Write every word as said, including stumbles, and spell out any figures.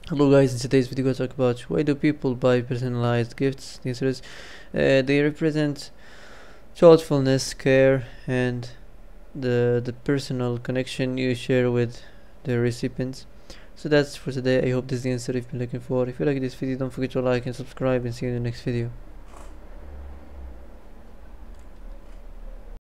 Hello guys, in today's video I talk about why do people buy personalized gifts. The answer is uh, they represent thoughtfulness, care, and the the personal connection you share with the recipients. So that's for today. I hope this is the answer you've been looking for. If you like this video, don't forget to like and subscribe, and see you in the next video.